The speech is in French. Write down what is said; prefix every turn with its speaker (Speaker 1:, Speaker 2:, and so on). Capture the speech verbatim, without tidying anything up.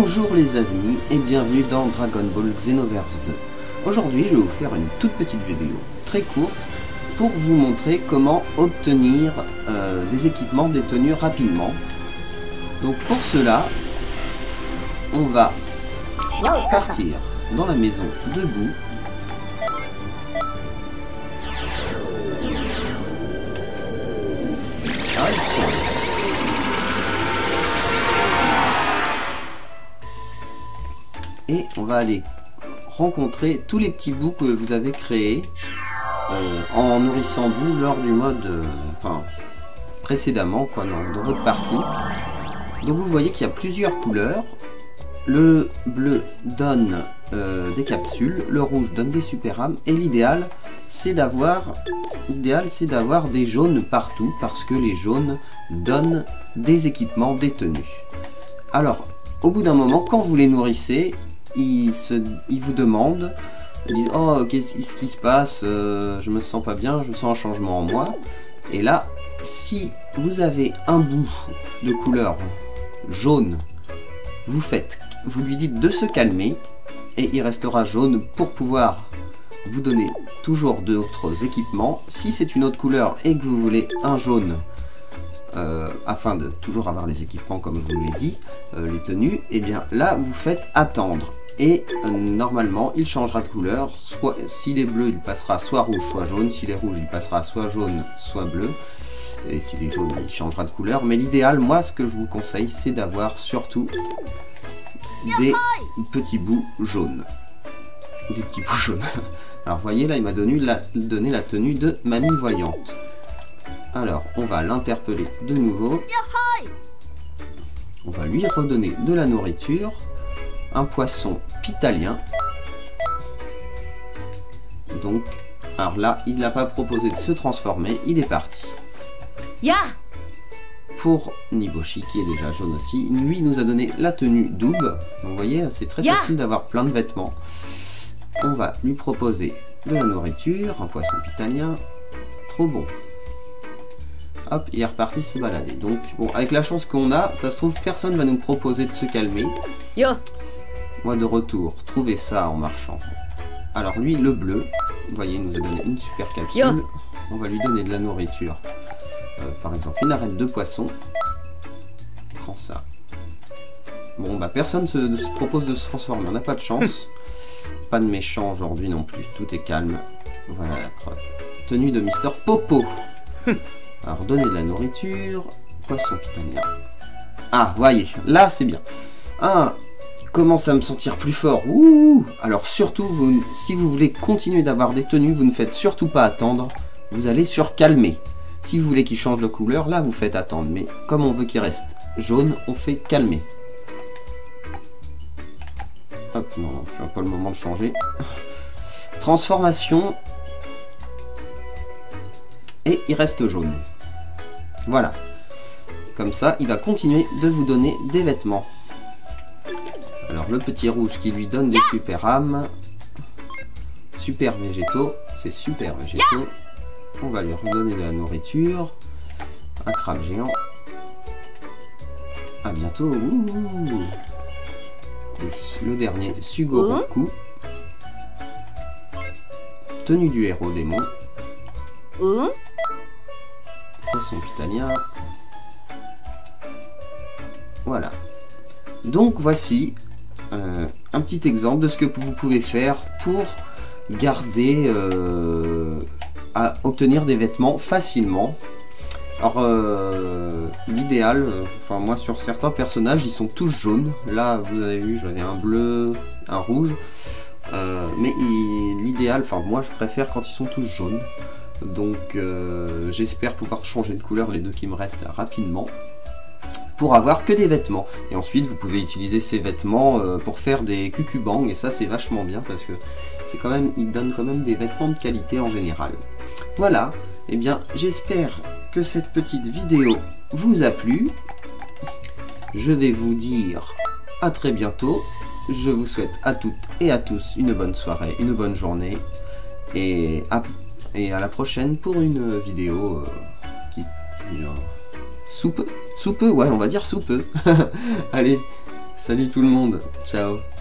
Speaker 1: Bonjour les amis et bienvenue dans Dragon Ball Xenoverse deux. Aujourd'hui je vais vous faire une toute petite vidéo très courte pour vous montrer comment obtenir euh, des équipements détenus rapidement. Donc pour cela, on va partir dans la maison de Boo. Et on va aller rencontrer tous les petits bouts que vous avez créés euh, en nourrissant Boo lors du mode, euh, enfin, précédemment, quoi, dans, dans votre partie. Donc vous voyez qu'il y a plusieurs couleurs. Le bleu donne euh, des capsules, le rouge donne des super âmes, et l'idéal, c'est d'avoir, l'idéal, c'est d'avoir des jaunes partout, parce que les jaunes donnent des équipements détenus. Alors, au bout d'un moment, quand vous les nourrissez, Ils, se, ils vous demandent, ils disent oh qu'est-ce qui se passe, euh, je me sens pas bien, je sens un changement en moi. Et là, si vous avez un bout de couleur jaune, vous faites, vous lui dites de se calmer et il restera jaune pour pouvoir vous donner toujours d'autres équipements. Si c'est une autre couleur et que vous voulez un jaune, Euh, afin de toujours avoir les équipements comme je vous l'ai dit, euh, les tenues, et bien là vous faites attendre et euh, normalement il changera de couleur, soit s'il est bleu il passera soit rouge soit jaune, s'il est rouge il passera soit jaune soit bleu, et s'il est jaune il changera de couleur. Mais l'idéal, moi ce que je vous conseille, c'est d'avoir surtout des petits bouts jaunes, des petits bouts jaunes. Alors vous voyez là il m'a donné la, donné la tenue de mamie voyante. Alors, on va l'interpeller de nouveau. On va lui redonner de la nourriture. Un poisson pitalien. Donc, alors là, il n'a pas proposé de se transformer. Il est parti.
Speaker 2: Yeah.
Speaker 1: Pour Niboshi, qui est déjà jaune aussi, lui nous a donné la tenue double. Donc, vous voyez, c'est très yeah. facile d'avoir plein de vêtements. On va lui proposer de la nourriture. Un poisson pitalien. Trop bon. Hop, il est reparti se balader. Donc, bon, avec la chance qu'on a, ça se trouve, personne va nous proposer de se calmer.
Speaker 2: Yo.
Speaker 1: Moi, de retour, trouver ça en marchant. Alors, lui, le bleu, vous voyez, il nous a donné une super capsule. Yo. On va lui donner de la nourriture. Euh, par exemple, une arête de poisson. Prends ça. Bon, bah, personne se, se propose de se transformer. On n'a pas de chance. Pas de méchant aujourd'hui non plus. Tout est calme. Voilà la preuve. Tenue de Mister Popo. Alors, donner de la nourriture, poisson pitalien. Ah, voyez, là, c'est bien. Ah, commence à me sentir plus fort. Ouh. Alors, surtout, vous, si vous voulez continuer d'avoir des tenues, vous ne faites surtout pas attendre. Vous allez sur calmer. Si vous voulez qu'il change de couleur, là, vous faites attendre. Mais comme on veut qu'il reste jaune, on fait calmer. Hop, non, c'est pas le moment de changer. Transformation. Et il reste jaune. Voilà. Comme ça, il va continuer de vous donner des vêtements. Alors, le petit rouge qui lui donne des super âmes. Super végétaux. C'est super végétaux. On va lui redonner de la nourriture. Un crabe géant. À bientôt. Ouh. Et le dernier, Sugoroku. Tenue du héros démon.
Speaker 2: Ouh.
Speaker 1: Poisson pitalien. Voilà. Donc voici euh, un petit exemple de ce que vous pouvez faire pour garder, euh, à obtenir des vêtements facilement. Alors euh, l'idéal, enfin euh, moi sur certains personnages ils sont tous jaunes. Là vous avez vu, j'en ai un bleu, un rouge. Euh, mais l'idéal, enfin moi je préfère quand ils sont tous jaunes. Donc euh, j'espère pouvoir changer de couleur les deux qui me restent là rapidement pour avoir que des vêtements. Et ensuite vous pouvez utiliser ces vêtements euh, pour faire des cucubang, et ça c'est vachement bien parce que c'est quand même, ils donnent quand même des vêtements de qualité en général. Voilà, et eh bien j'espère que cette petite vidéo vous a plu. Je vais vous dire à très bientôt. Je vous souhaite à toutes et à tous une bonne soirée, une bonne journée, et à Et à la prochaine pour une vidéo euh, qui... Euh, sous peu. Sous peu, ouais, on va dire sous peu. Allez, Salut tout le monde, ciao.